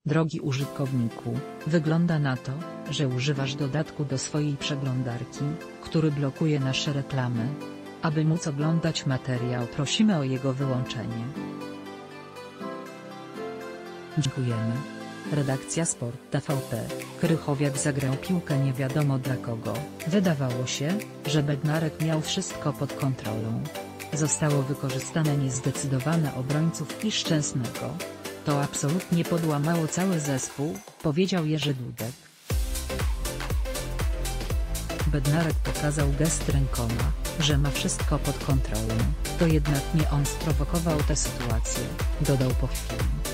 Drogi użytkowniku, wygląda na to, że używasz dodatku do swojej przeglądarki, który blokuje nasze reklamy. Aby móc oglądać materiał, prosimy o jego wyłączenie. Dziękujemy. Redakcja Sport TVP. Krychowiak zagrał piłkę nie wiadomo dla kogo. Wydawało się, że Bednarek miał wszystko pod kontrolą. Zostało wykorzystane niezdecydowane obrońców i Szczęsnego. To absolutnie podłamało cały zespół, powiedział Jerzy Dudek. Bednarek pokazał gest rękoma, że ma wszystko pod kontrolą, to jednak nie on sprowokował tę sytuację, dodał po chwili.